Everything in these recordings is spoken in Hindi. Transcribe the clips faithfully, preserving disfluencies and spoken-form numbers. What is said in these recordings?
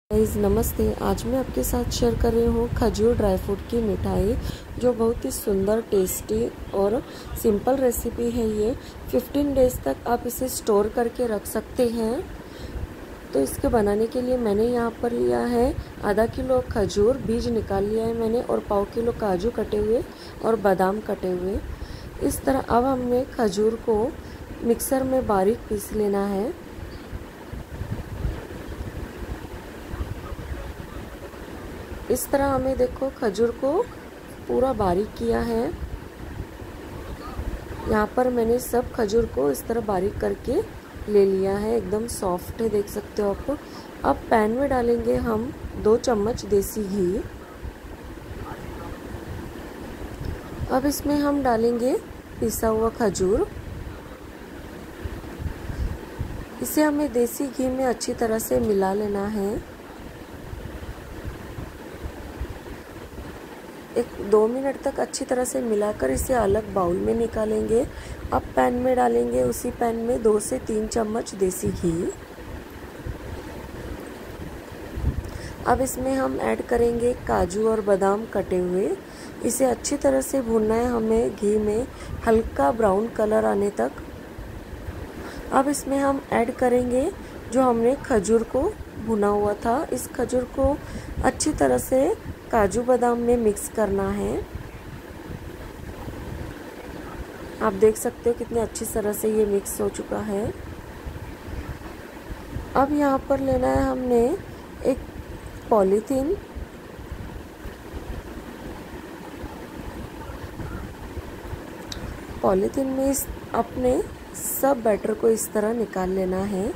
गाइस नमस्ते। आज मैं आपके साथ शेयर कर रही हूँ खजूर ड्राई फ्रूट की मिठाई, जो बहुत ही सुंदर, टेस्टी और सिंपल रेसिपी है। ये पंद्रह डेज़ तक आप इसे स्टोर करके रख सकते हैं। तो इसके बनाने के लिए मैंने यहाँ पर लिया है आधा किलो खजूर, बीज निकाल लिया है मैंने, और पाव किलो काजू कटे हुए और बादाम कटे हुए। इस तरह अब हमने खजूर को मिक्सर में बारीक पीस लेना है। इस तरह हमें देखो खजूर को पूरा बारीक किया है। यहाँ पर मैंने सब खजूर को इस तरह बारीक करके ले लिया है, एकदम सॉफ्ट है, देख सकते हो आप। अब पैन में डालेंगे हम दो चम्मच देसी घी। अब इसमें हम डालेंगे पिसा हुआ खजूर। इसे हमें देसी घी में अच्छी तरह से मिला लेना है। एक दो मिनट तक अच्छी तरह से मिलाकर इसे अलग बाउल में निकालेंगे। अब पैन में डालेंगे, उसी पैन में दो से तीन चम्मच देसी घी। अब इसमें हम ऐड करेंगे काजू और बादाम कटे हुए। इसे अच्छी तरह से भूनना है हमें घी में, हल्का ब्राउन कलर आने तक। अब इसमें हम ऐड करेंगे जो हमने खजूर को भुना हुआ था। इस खजूर को अच्छी तरह से काजू बादाम में मिक्स करना है। आप देख सकते हो कितने अच्छी तरह से ये मिक्स हो चुका है। अब यहाँ पर लेना है हमने एक पॉलीथीन। पॉलीथीन में इस अपने सब बैटर को इस तरह निकाल लेना है।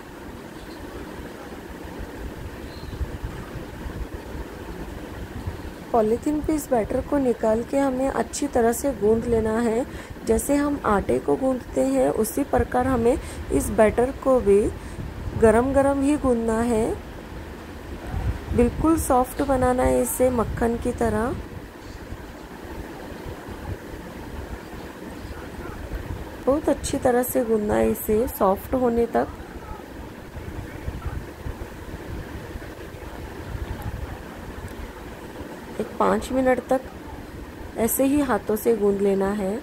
पॉलीथीन पे इस बैटर को निकाल के हमें अच्छी तरह से गूंद लेना है। जैसे हम आटे को गूंदते हैं उसी प्रकार हमें इस बैटर को भी गरम गरम ही गूंदना है। बिल्कुल सॉफ्ट बनाना है इसे, मक्खन की तरह। बहुत अच्छी तरह से गूंदना है इसे सॉफ्ट होने तक। एक पाँच मिनट तक ऐसे ही हाथों से गूंद लेना है।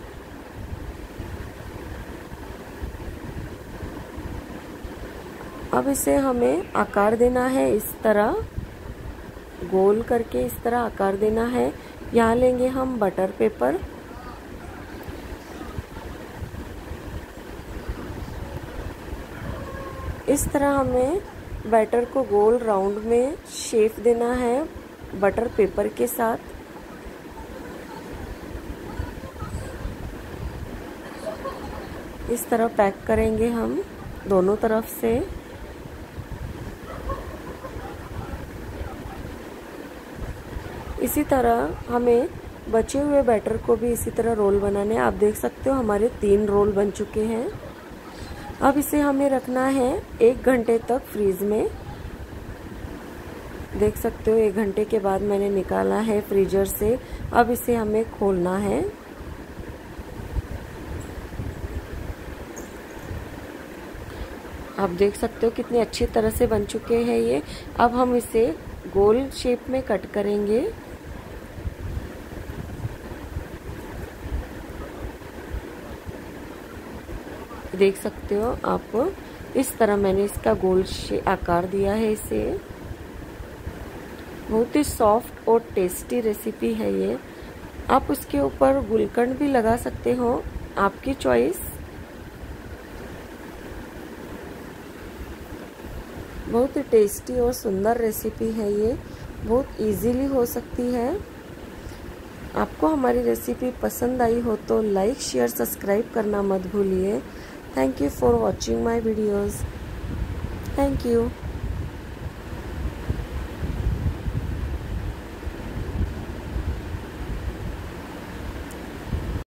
अब इसे हमें आकार देना है, इस तरह गोल करके इस तरह आकार देना है। यहाँ लेंगे हम बटर पेपर। इस तरह हमें बैटर को गोल राउंड में शेप देना है बटर पेपर के साथ। इस तरह पैक करेंगे हम दोनों तरफ से। इसी तरह हमें बचे हुए बैटर को भी इसी तरह रोल बनाने। आप देख सकते हो हमारे तीन रोल बन चुके हैं। अब इसे हमें रखना है एक घंटे तक फ्रीज में। देख सकते हो एक घंटे के बाद मैंने निकाला है फ्रीजर से। अब इसे हमें खोलना है। आप देख सकते हो कितनी अच्छी तरह से बन चुके हैं ये। अब हम इसे गोल शेप में कट करेंगे। देख सकते हो आप, इस तरह मैंने इसका गोल आकार दिया है इसे। बहुत ही सॉफ्ट और टेस्टी रेसिपी है ये। आप उसके ऊपर गुलकंद भी लगा सकते हो, आपकी चॉइस। बहुत ही टेस्टी और सुंदर रेसिपी है ये, बहुत इजीली हो सकती है। आपको हमारी रेसिपी पसंद आई हो तो लाइक, शेयर, सब्सक्राइब करना मत भूलिए। Thank you for watching my videos. Thank you.